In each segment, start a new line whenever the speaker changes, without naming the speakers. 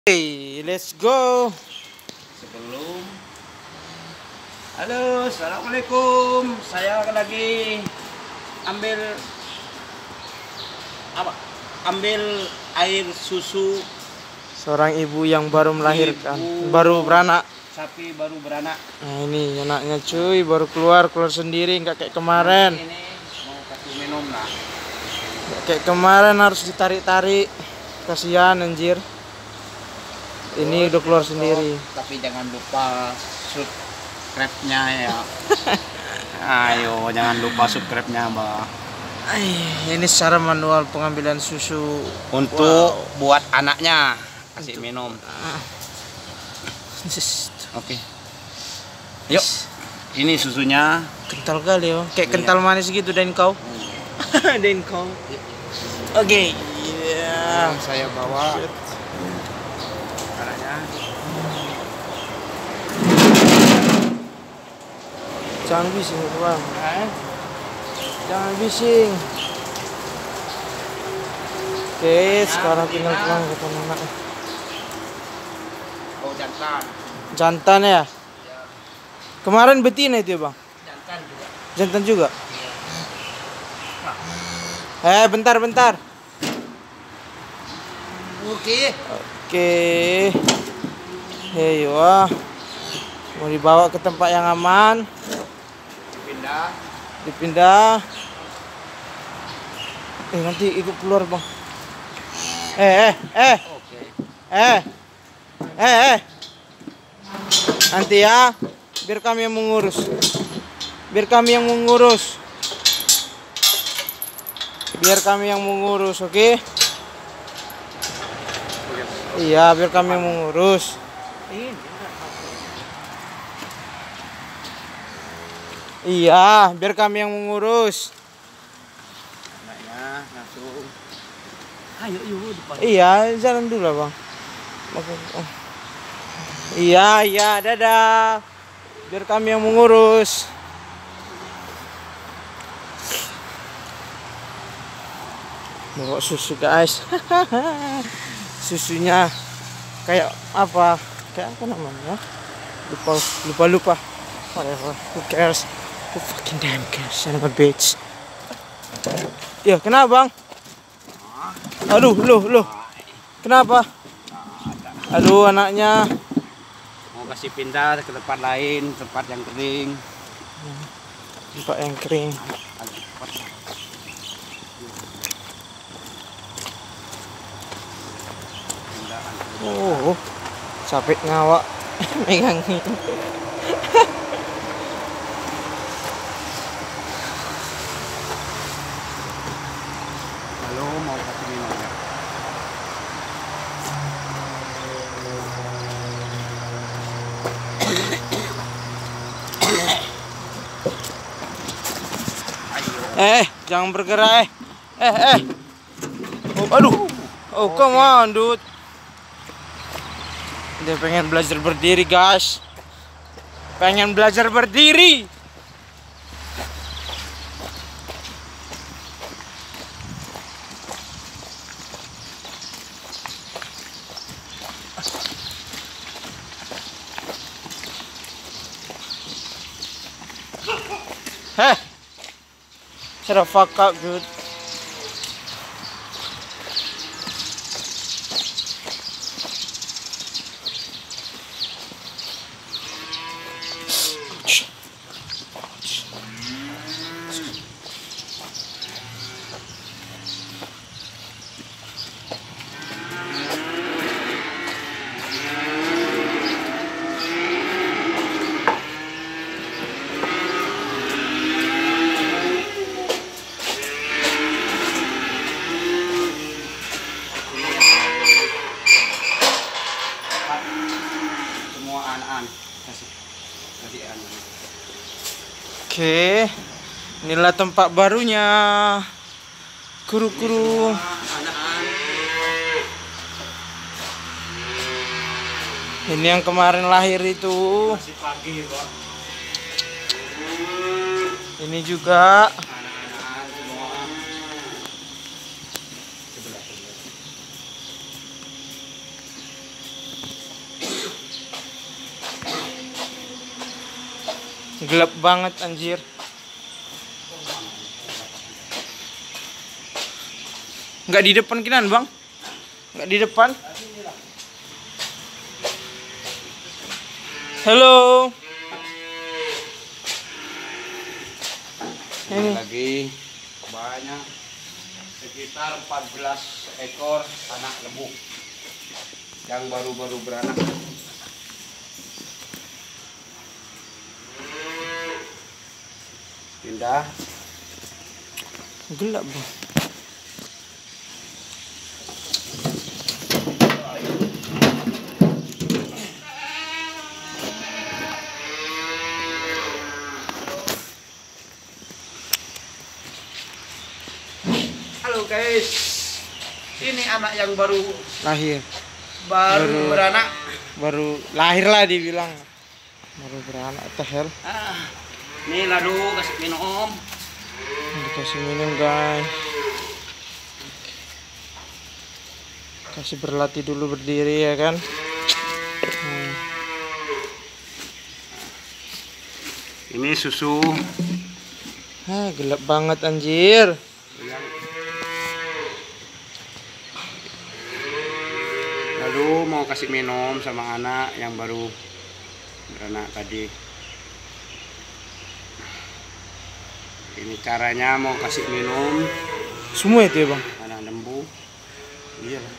Hey, let's go.
Sebelum Halo, assalamualaikum. Saya lagi ambil ambil air susu
Seorang ibu yang baru melahirkan, baru beranak.
sapi baru beranak.
Nah ini anaknya cuy, baru keluar sendiri, nggak kayak kemarin.
Ini mau kasih minum lah.
Nggak kayak kemarin harus ditarik-tarik, kasihan anjir. Ini udah keluar sendiri.
Tapi jangan lupa subscribe-nya ya. Ayo, jangan lupa subscribe-nya, Mbak.
Ini secara manual pengambilan susu
Untuk buat anaknya kasih minum. Oke. Yuk. Ini susunya.
Kental kali ya, kayak kental manis gitu dan kau. Dan kau. Oke. Iya.
Saya bawa. Caranya.
Jangan bising bang. Jangan bising. Oke, sekarang tinggal pulang ke anak.
Oh, jantan.
Jantan ya? Kemarin betina itu ya bang?
Jantan juga.
Jantan juga? Bentar.
Oke.
Oke. Hei, wah. Mau dibawa ke tempat yang aman. Dipindah. Nanti ikut keluar bang.
Oke.
Nanti ya, biar kami yang mengurus. Oke? Iya, biar kami yang mengurus. Iya, biar kami yang mengurus.
Anaknya langsung. Ayo depan.
Iya, jalan dulu lah bang. Iya, dadah. Biar kami yang mengurus. Bawa susu guys. Susunya kayak apa? Kayak apa namanya? Lupa. Whatever. Who cares? Who fucking damn cares? Son of a bitch. Ya, kenapa bang? Aduh, loh. Kenapa? Aduh, anaknya.
Mau kasih pindah ke tempat lain, tempat yang kering.
Tempat yang kering. Oh, capek ngawak megangin.
Halo, mau kasih minum ya?
Jangan bergerak Oh, aduh. Oh, come on, dude. Dia pengen belajar berdiri, guys. Shut the fuck up, dude.
Semua anak-anak kasih anak.
Oke, inilah tempat barunya. Kuru-kuru. Ini yang kemarin lahir itu.
Masih pagi, Pak.
Ini juga.
Anak-anak semua.
Gelap banget anjir. Nggak di depan kinan bang? Nggak di depan? Halo.
Ini lagi banyak, sekitar 14 ekor anak lembu yang baru-baru beranak. Pindah.
Gelap bang.
Halo guys, ini anak yang baru
Lahir.
beranak.
Baru lahir lah dibilang. Baru beranak tehel.
Ini lalu kasih minum.
Dikasih minum guys. Kasih berlatih dulu berdiri ya kan.
Ini susu.
Gelap banget anjir.
Lalu mau kasih minum sama anak yang baru beranak tadi. Ini caranya mau kasih minum
Semua itu ya bang.
anak lembu. Iya lah.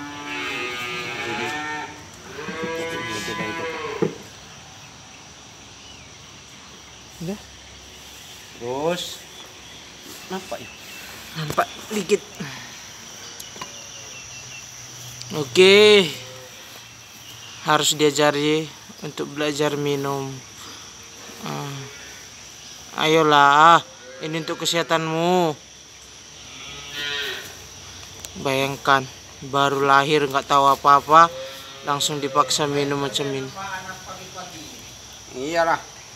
Udah.
Terus apa ya?
Nampak dikit. Oke. Harus diajari untuk belajar minum. Ayolah, ini untuk kesehatanmu. Bayangkan, baru lahir nggak tahu apa-apa, langsung dipaksa minum macam ini.
Iyalah.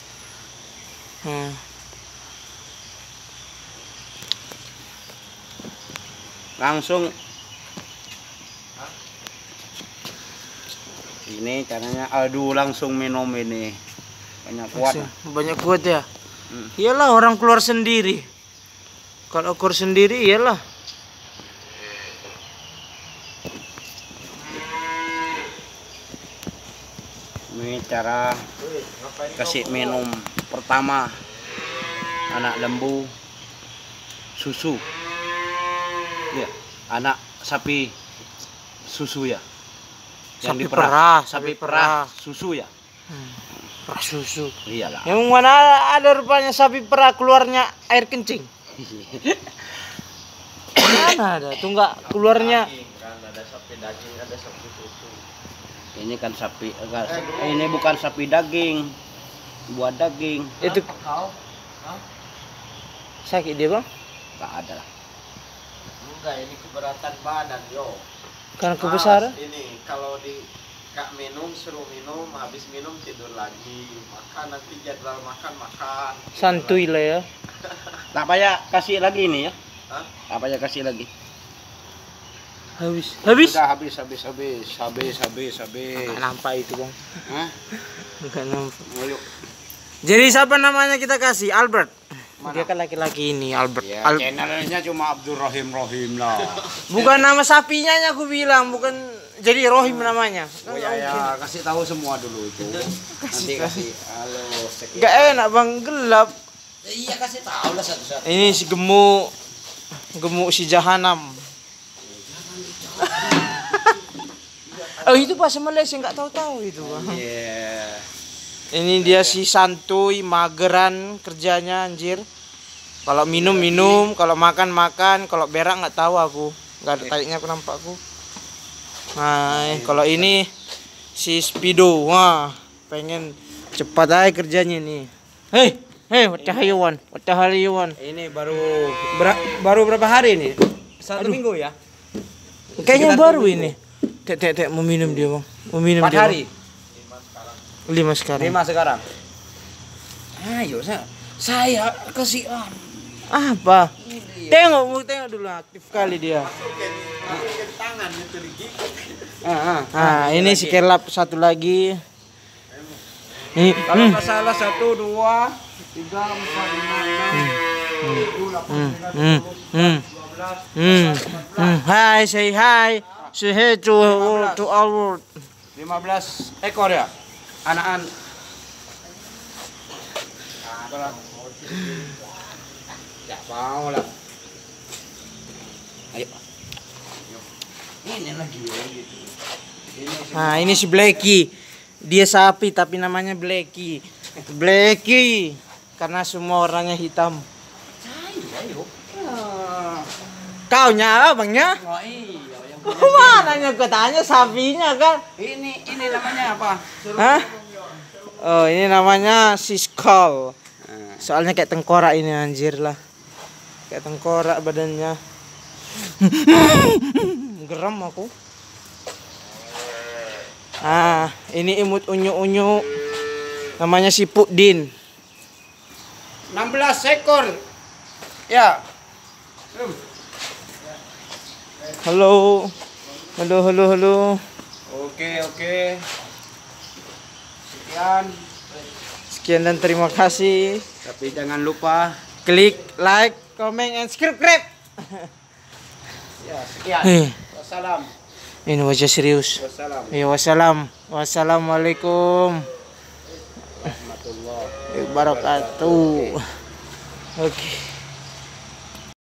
Langsung ini caranya, aduh langsung minum ini. Banyak kuat.
Banyak kuat ya. Iyalah, orang keluar sendiri. Kalau keluar sendiri iyalah.
Ini cara kasih minum pertama anak lembu susu. Ya, anak sapi susu ya.
Sapi perah,
sapi perah susu ya.
Perah susu.
Iyalah.
Yang mana ada rupanya sapi perah keluarnya air kencing. Mana ada? Tuh nggak keluarnya.
Ada sapi daging, ada sapi susu. Ini kan sapi, ini bukan sapi daging, buat daging.
Itu sakit dia bang?
Tak ada lah.
Enggak, ini keberatan badan yo.
Karena kebesaran.
Ini kalau di kak minum, suruh minum, habis minum tidur lagi, makan nanti jadwal makan.
Santuy lah ya.
Tak payah kasih lagi ini ya.
Hah?
Tak payah kasih lagi.
Habis.
Sudah habis.
Nggak nampak itu bang.
Hah?
Nggak nampak.
Ayo.
Jadi siapa namanya kita kasih? Albert. Dia kan laki-laki ini Albert.
Ya, channelnya cuma Abdurrahim Rohim lah.
Bukan nama sapinya aku bilang, bukan. Jadi Rohim namanya.
Oh ya, kasih tahu semua dulu itu. Nanti kasih. Halo.
Gak enak bang, gelap.
Iya, kasih tahu lah satu-satu.
Ini si gemuk si Jahanam. Oh itu bahasa Malaysia, nggak tahu-tahu itu bang.
Yeah.
Ini dia si santuy, mageran kerjanya anjir. Kalau minum, kalau makan, kalau berak nggak tahu aku. Nggak ada taiknya aku nampak aku. Nah, kalau ini si Speedo, wah pengen cepat aja kerjanya nih. Hei, what the hell you want?
Ini baru berapa hari ini? Satu minggu ya?
Kayaknya baru ini. Tek mau minum dia bang. Mau minum
4
dia.
hari.
5 sekarang.
5 sekarang. Ayo saya kasih
Apa? Tengok dulu, aktif kali dia.
Tangan itu digigit.
Ini si kelap satu lagi.
Kalau nggak salah 1, 2, 3, 4, 5, 6, 7, 8, 9, 10, 11, 12, 13, 14, 15, 16,
Hi, say hi. Say hi to our world.
15 ekor ya? Anakan. Nah, ya mau lah. Ayo. Ini lagi gitu.
Nah, ini si Blacky. Dia sapi tapi namanya Blacky. Blacky karena semua orangnya hitam.
Ayo.
Kaunya abangnya?
Oh iya, yang
Mananya gue tanya sapinya kan?
ini namanya apa?
Hah? Oh, ini namanya si Skull. Soalnya kayak tengkorak ini anjir lah. Kayak tengkorak badannya. Geram aku. Ah, ini imut unyu-unyu. Namanya si Pudin.
16 ekor. Ya.
Halo. Halo.
Oke.
Sekian dan terima kasih.
Tapi jangan lupa
Klik like, comment, and subscribe.
ya sekian. Wassalam.
Ini wajah serius.
Wassalam.
Ya wassalam. Wassalamualaikum
Warahmatullahi
wabarakatuh. Oke.